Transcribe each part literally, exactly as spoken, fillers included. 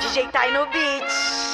D J tá aí no beat.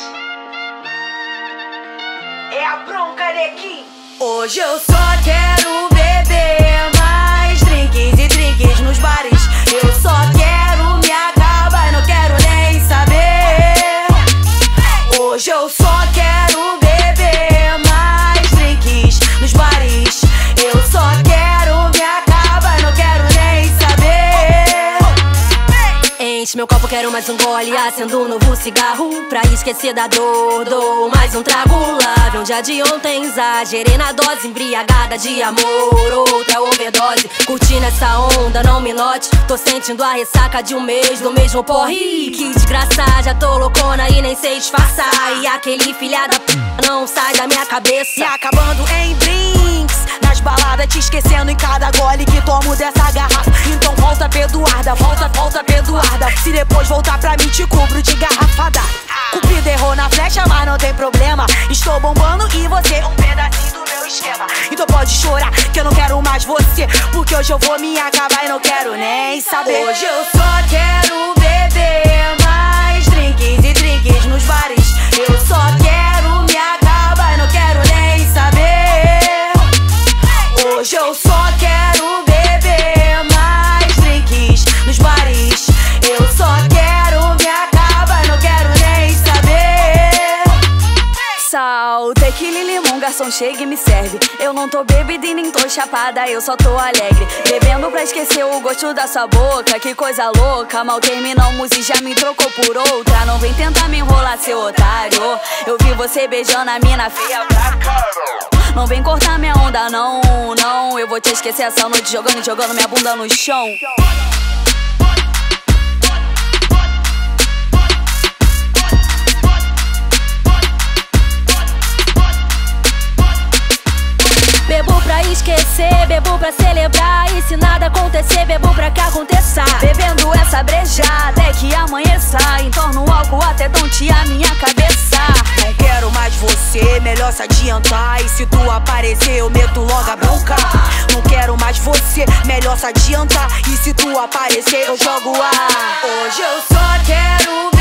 É a bronca, neguinho. Hoje eu só quero beber mais drinks e drinks nos bares. Eu só quero me acabar e não quero nem saber. Hoje eu só quero beber mais drinks nos bares. Eu só quero me acabar e não quero nem saber. Enche meu copo, quero mais um gole. Acendo um novo cigarro pra esquecer da dor. Dou mais um trago, lave um dia de ontem. Exagerei na dose, embriagada de amor. Outra overdose, curtindo essa onda, não me note. Tô sentindo a ressaca de um mês do mesmo porre. Que desgraça, já tô loucona e nem sei disfarçar. E aquele filha da p não sai da minha cabeça. E acabando em drinks, nas baladas te esquecendo em cada gole que tomo dessa garrafa. Então volta Eduarda, volta, volta Eduarda. Se depois voltar pra mim te cubro de garrafada. Cupido errou na flecha, mas não tem problema. Estou bombando e você um pedacinho do meu esquema. Então pode chorar que eu não quero mais você, porque hoje eu vou me acabar e não quero nem saber. Hoje eu só quero beber mais drinks e drinks nos bares. Eu só quero me acabar e não quero nem saber. Hoje eu só quero beber mais drinks nos bares. Eu só quero me acabar e não quero nem saber. Sal, tequila e limão, garçom chega e me serve. Eu não tô bêbada e nem tô chapada, eu só tô alegre. Bebendo pra esquecer o gosto da sua boca, que coisa louca. Mal terminamos e já me trocou por outra. Não vem tentar me enrolar, seu otário. Eu vi você beijando a mina feia pra cara. Não vem cortar minha onda, não, não. Eu vou te esquecer essa noite jogando e jogando minha bunda no chão. Bebo pra esquecer, bebo pra celebrar. E se nada acontecer, bebo pra que aconteça. Bebendo essa breja até que amanheça. Entorno o álcool até tontear minha cabeça. Não quero mais você, melhor se adiantar. E se tu aparecer eu meto logo a bronca. Não quero mais você, melhor se adiantar. E se tu aparecer eu jogo a. Hoje eu só quero